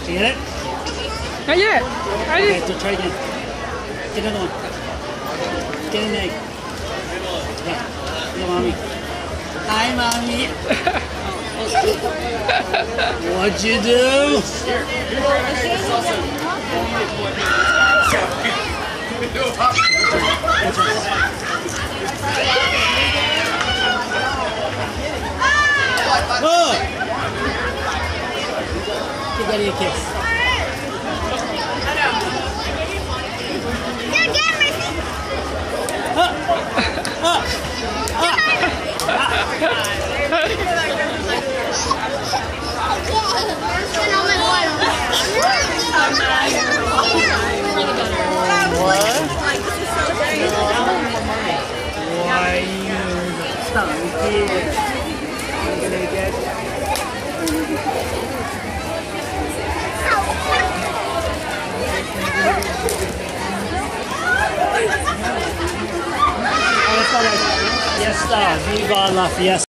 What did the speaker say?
Did you get it? Not yet. Okay, so try again. Get another one. Get an egg. Yeah. Hello, Mommy. Hi, Mommy. What'd you do? Oh! Give Daddy a kiss. Why you stunky? I'm gonna get Fiesta, viva la fiesta.